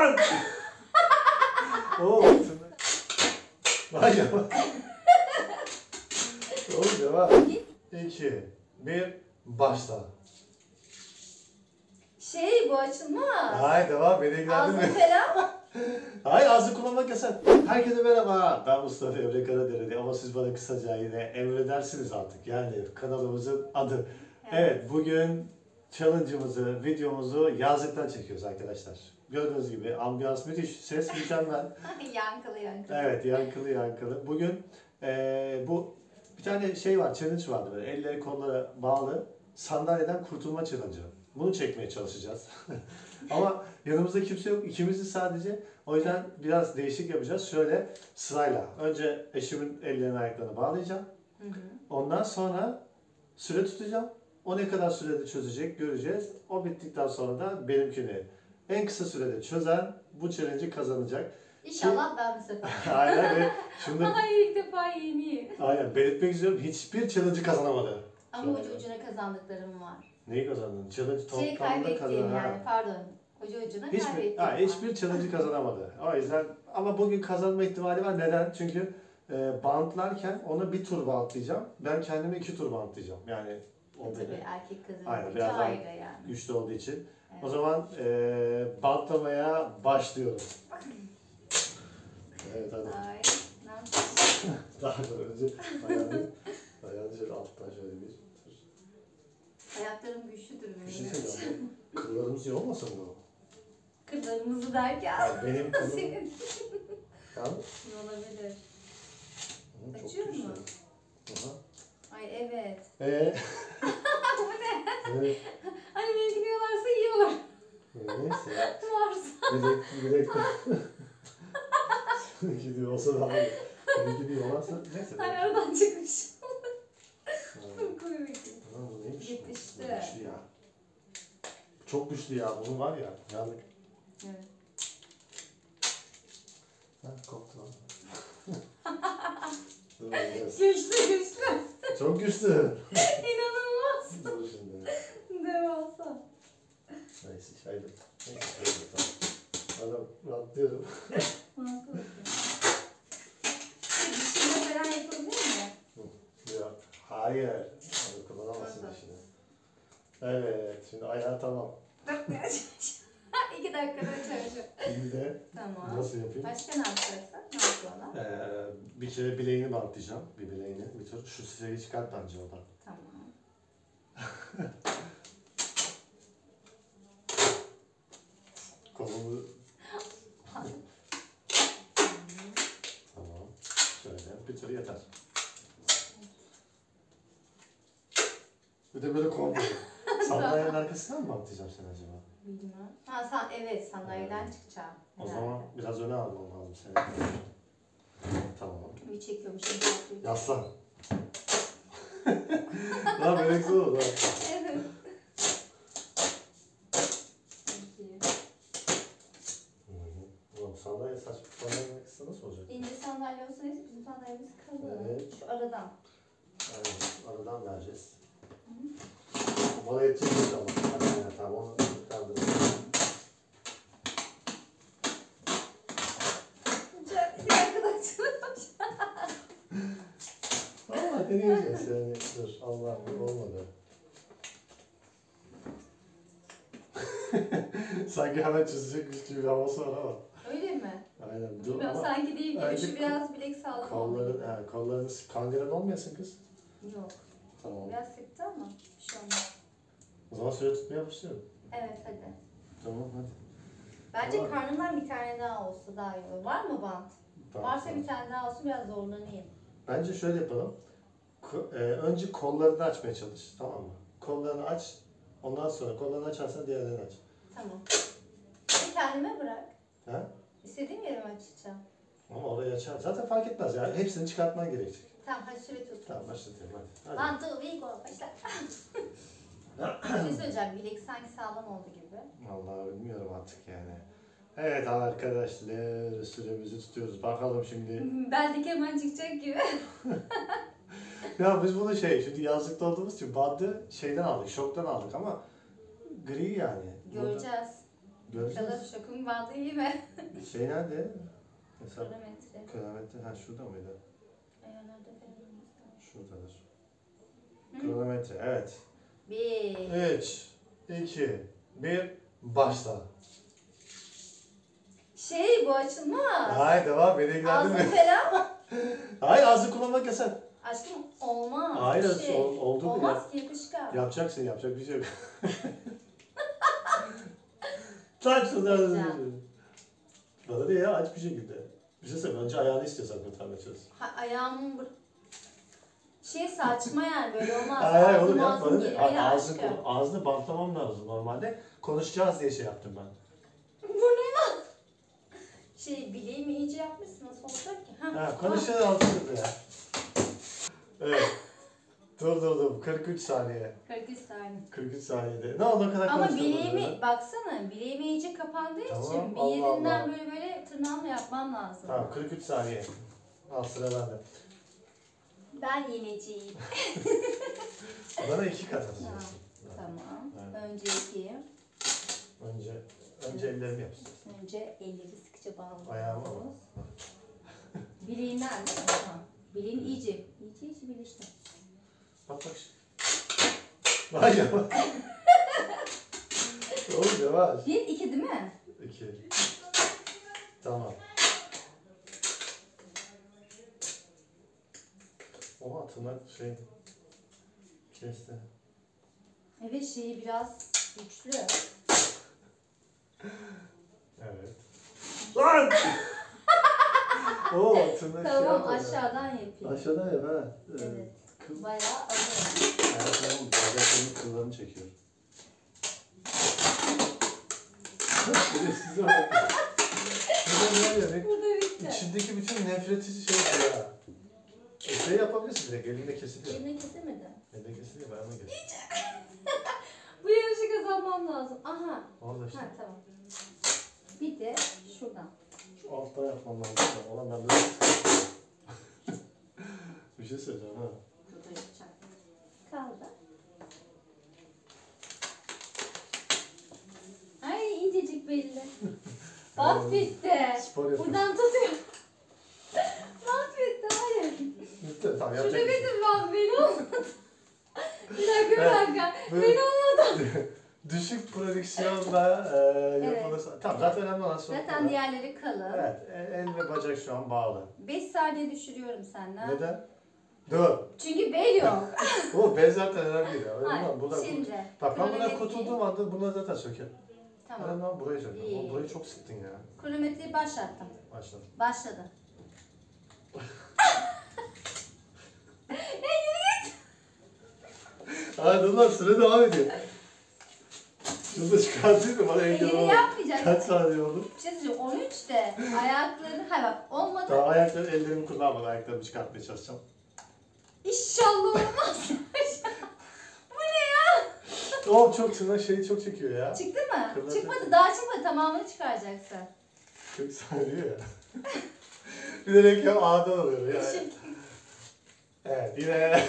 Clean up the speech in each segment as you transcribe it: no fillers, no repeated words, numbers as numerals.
Oğlum. Vay ya. Oğlum devam. 2, 1, başla. Bu açılmaz. Hayır devam, beni ilgilendirme. Ağzını falan. Hayır, ağzı kullanmak yasak. Herkese merhaba, ben Mustafa Emre Karadereli ama siz bana kısaca yine Emre dersiniz artık. Yani kanalımızın adı. Evet, bugün challenge'ımızı, videomuzu yazlıktan çekiyoruz arkadaşlar. Gördüğünüz gibi ambiyans müthiş, ses mükemmel. Yankılı. Evet, yankılı. Bugün bu bir tane şey var, challenge vardı böyle. Elleri kollara bağlı sandalyeden kurtulma challenge'ı. Bunu çekmeye çalışacağız. Ama yanımızda kimse yok, ikimiziz sadece. O yüzden biraz değişik yapacağız. Şöyle sırayla. Önce eşimin ellerini ayaklarını bağlayacağım. Ondan sonra süre tutacağım. O ne kadar sürede çözecek göreceğiz. O bittikten sonra da benimkini en kısa sürede çözen bu challenge'ı kazanacak. İnşallah ben bu sefer. Aynen ve şunu da Hayır, ilk defa yeniyim. aynen belirtmek istiyorum. Hiçbir challenge'ı kazanamadı. Ama ucuna kazandıklarım var. Neyi kazandın? Challenge toplamda Kaybettiğim kazanan. yani, pardon. Ucuna kaybettiğim var. Hiçbir challenge'ı kazanamadı. O yüzden ama bugün kazanma ihtimali var. Neden? Çünkü bantlarken ona bir tur bantlayacağım. Ben kendime 2 tur bantlayacağım. Yani o Tabii erkek kızın aynen, gücü biraz ayrı yani. güçlü olduğu için. Evet. O zaman bantlamaya başlıyoruz. Evet hadi. Ay, ne yapayım? Daha önce ayağını şöyle alttan şöyle bir tur. Ayaklarım güçlüdür benim. Bir şey söyleyeyim. Kıllarımız iyi olmasın bu? Kırlarımızı derken. Ya benim kılım... Senin. Tamam. Olabilir. Çok Açıyor güçlü. mu? Aha. Ay evet. Bu ne? Evet. Hani beni gidiyorlarsa yiyorlar. Neyse ya. Varsa. Bilek gidiyor olsa daha iyi. Gidiyorlarsa neyse. Hani aradan çıkmış. Ha, Çok komik. bu neymiş? Yetişti. Bu güçlü ya. Çok güçlü ya. Bunun var ya. Yandık. Evet. Ha, koptu lan. Dur, biraz. Güçlü. Çok güçlü. İnanılmaz. Dur şimdi. Devasa. Neyse şaydım. Neyse şaydım. Tamam. Rahatlıyorum. Mantıklı. Dişinde falan yapılabilir mi? Yok. Hayır. Onu kullanamazsın Nasıl? işini. Evet. Şimdi ayağı tamam. 2 dakikada çalışır. Şimdi de Tamam. nasıl yapayım? Başka ne yapacaksın? Ne yapıyorlar? Bir kere bileğini bantlayacağım. Bir bileğini. Bir tur. Şu siteyi çıkart bence oradan. Tamam. Kolumu... Tamam. Şöyle. Bir tur yeter. Bir de böyle kombo. Sandalyenin arkasından mı bantlayacağım seni acaba? Bilmem. Evet, sandalyeden çıkacağım. O Herhalde. zaman biraz öne almam lazım seni. Tamam. Bir çekiyormuşum. Yaslan. Lan böyle güzel oldu ha. Evet. Peki. Ulan sandalye saçma sandalyenin arkasında nasıl olacak? İnce sandalye olsa neyse, bizim sandalyemiz kalın. Evet. Şu aradan. Aynen. Aradan vereceğiz. Bana yetecek inşallah. Aynen tamam onu kaldıralım. Bir arkadaşım. Ama deneyeceğiz yani. Dur Allah olmadı. Sanki hemen çözecekmiş gibi bir havası var ama. Öyle mi? Aynen. Dur Bilmiyorum, ama sanki değil gibi. bence Şu biraz bilek sağlam oldu gibi. kolların kangren olmayasın kız. Yok. Tamam. Biraz sıktı ama bir şey olmaz. O zaman süre tutmaya başlıyorum. Evet, hadi. Tamam hadi. Bence Tamam. karnımdan bir tane daha olsa daha iyi olur. Var mı bant? Tamam, Varsa tamam. bir tane daha olsun, biraz zorlanayım. Bence şöyle yapalım. Önce kollarını açmaya çalış. Tamam mı? Kollarını aç. Ondan sonra kollarını açarsan diğerlerini aç. Tamam. Bir kendime bırak. Ha? İstediğim yerimi açacağım. Ama orayı açar. Zaten fark etmez ya. Hepsini çıkartman gerekecek. Tamam, hadi süre tut. Tamam başlatıyorum hadi. One, two, three, go. Başla. Bir şey söyleyeceğim. Bilek sanki sağlam oldu gibi. Vallahi bilmiyorum artık yani. Evet arkadaşlar süremizi tutuyoruz. Bakalım şimdi. Beldeki hemen çıkacak gibi. Ya biz bunu şimdi yazlıkta olduğumuz için bandı şeyden aldık, şoktan aldık ama gri yani. Göreceğiz. Göreceğiz. Bakalım şokun bandı iyi mi? Şey nerede? Hesap. Kronometre. Kronometre. Ha şurada mıydı? Ayarlarda falan. Şuradadır. Hı? Kronometre. Evet. 1. 3, 2, 1. Başla. Bu açılmaz. Hayır devam. Beni Ağzını ilgilendirme. falan. Hayır ağzı kullanmak yasak. Aşkım olmaz. Hayır Bir şey. oldu mu ya? Olmaz ki yapışkan. Yapacaksın yapacak bir şey yok. Tak şuradan. Bana değil ya aç bir şekilde. Bir şey söyle önce ayağını istiyorsan kurtarmayacağız. Ayağımın saçma yani böyle olmaz. Hayır Ağzım oğlum ağzım yapma. geliyor ya Ağzını, aşkım. ağzını bantlamam lazım normalde. Konuşacağız diye şey yaptım ben. Burnuma. Bileğimi iyice yapmışsın nasıl olacak ki? Ha konuşacağız altında ya. Evet. Dur. 43 saniye. 43 saniye. 43 saniyede. Ne oldu o kadar Ama konuştun bileğimi burada? baksana bileğimi iyice kapandığı Tamam, için bir Allah yerinden Allah. böyle tırnağımla yapmam lazım. Tamam 43 saniye. Al sıra bende. Ben yeneceğim. Bana 2 kat atacaksın. Tamam. Evet. Önce yapayım. Önce ellerimi yapsın. Önce elleri sıkıca bağlıyoruz. Ayağıma bak. Bileğinden de. Tamam. Bileğin iyice birleşti. Bak. Vay ya. Oğlum yavaş. 1, 2 değil mi? 2. Tamam. Oha tırnak kesti. Evet biraz güçlü. Evet. Lan! Oo tırnak Tamam yapma. aşağıdan yapayım. Aşağıdan yap ha. Evet. Kıl. Bayağı alırım. Ayaklarımın bacaklarımın kıllarını çekiyorum. Size bak. Ne? Burada bitti. İçindeki bütün nefreti ya. Yapabilirsin direkt elinde kesiliyor. Eline kesemedim. Elinde kesiliyor ben onu kes. Bu yarışı kazanmam lazım. Aha. Orada işte. Ha tamam. Bir de şuradan. Şu alttan yapmam lazım da. Olan ben böyle bir şey söyleyeceğim ha. Burada yapacağım. Kaldı. Ay incecik belli. Bant bitti. Spor yapıyorum. Buradan tutuyor. Bant bitti hayır. Bitti tamam Şurada yapacak. bitti bant beni olmadı. Bir dakika Böyle- beni olmadı. Düşük prodüksiyonda yapılırsa. Tamam zaten önemli olan sonuç. Zaten diğerleri kalın. Evet el ve bacak şu an bağlı. 5 saniye düşürüyorum senden. Neden? Dur. Çünkü bel yok. O ben zaten önemli değil. Önemli Hayır, olan buradan şimdi. Bak ben buradan kronometreyi- kurtulduğum anda bunları zaten sökerim. Tamam. Önemli olan burayı sökerim. İyi. Burayı çok sıktın ya. Kronometreyi başlattım. Başladım. Başladı. Hadi ulan süre devam ediyor. Şunu da çıkartayım da bana engel Elini olma. yapmayacaksın. Kaç saniye oldu? Bir şey söyleyeceğim. 13'te ayaklarını... Hayır bak olmadı. Tamam ellerimi kullanmadan ayaklarımı çıkartmaya çalışacağım. İnşallah olmaz. Oğlum çok çok çekiyor ya. Çıktı mı? Kırmızı. Çıkmadı. Daha çıkmadı. Tamamını çıkaracaksın. 40 saniye ya. Bir de reklam A'dan alıyor ya. Evet yine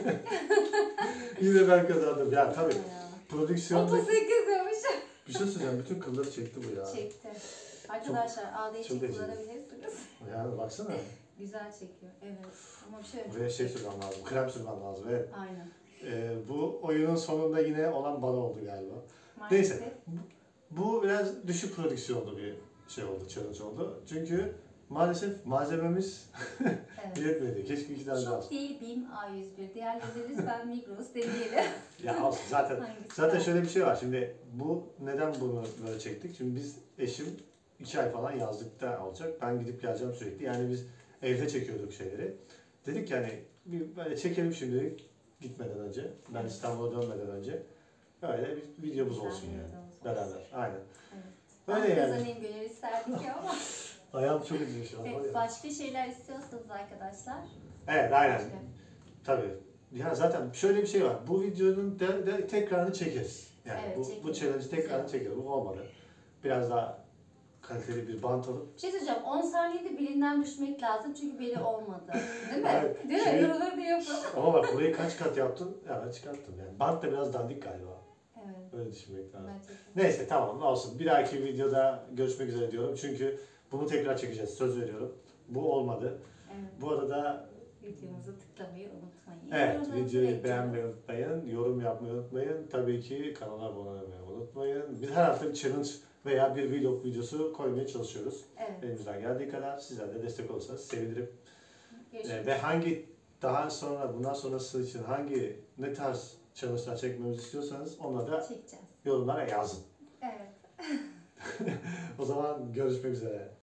yine ben kazandım. Ya tabii prodüksiyonda 38 demiş. bir şey söyleyeceğim. Bütün kılları çekti bu ya. Çekti. Arkadaşlar ağda için çok acı. kullanabilirsiniz. Yani baksana. Güzel çekiyor. Evet. Ama bir şey Buraya şey sürmem lazım. Krem sürmem lazım. Evet. Aynen. Bu oyunun sonunda yine olan bana oldu galiba. Maalesef. Neyse. Bu biraz düşük prodüksiyonlu bir şey oldu, challenge oldu. Çünkü maalesef malzememiz Evet. yetmedi. Keşke 2 tane daha. Çok değil BİM A101. Diğerleri lütfen Migros deneyelim. Ya olsun zaten. Hangisi Zaten daha? şöyle bir şey var. Şimdi neden bunu böyle çektik? Şimdi biz eşim 2 ay falan yazlıkta olacak. Ben gidip geleceğim sürekli. Yani biz evde çekiyorduk şeyleri. Dedik yani bir böyle çekelim şimdi gitmeden önce. Ben İstanbul'a dönmeden önce. Öyle bir videomuz Güzel olsun bir yani. videomuz olsun. Beraber. Aynen. Evet. Öyle Ben yani. kazanayım gönül isterdik ya ama. Ayağım çok acıyor şu an. var Evet, ya. başka şeyler istiyorsanız arkadaşlar. Evet aynen. Başka. Tabii. Ya zaten şöyle bir şey var. Bu videonun de tekrarını çekeriz. Yani Evet, bu çekeriz. challenge'ı tekrarını Güzel. çekeriz. Bu olmadı. Biraz daha kaliteli bir bant alıp. Bir şey söyleyeceğim. 10 saniyede belinden düşmek lazım çünkü beli olmadı. Değil mi? Evet, Değil mi? şimdi- Yorulur diye yapın. Ama bak burayı kaç kat yaptın? Ya ben çıkarttım yani. Bant da biraz dandik galiba. Evet. Öyle düşünmek lazım. Bence de. Neyse tamam olsun. Bir dahaki videoda görüşmek üzere diyorum. Çünkü bunu tekrar çekeceğiz. Söz veriyorum. Bu olmadı. Evet. Bu arada Videomuzu tıklamayı unutmayın. evet, Yorumlarınızı videoyu bekliyoruz. beğenmeyi unutmayın, yorum yapmayı unutmayın. Tabii ki kanala abone olmayı unutmayın. Biz her hafta bir challenge veya bir vlog videosu koymaya çalışıyoruz. Evet. Elimizden geldiği kadar sizler de destek olursanız sevinirim. Görüşürüz. Ve bundan sonrası için ne tarz challenge'lar çekmemizi istiyorsanız onları da Çekeceğiz. yorumlara yazın. Evet. O zaman görüşmek üzere.